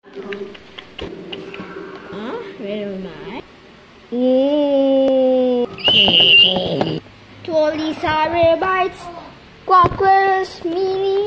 Where am I? Trolli, Sare bites, Quackers, Mini.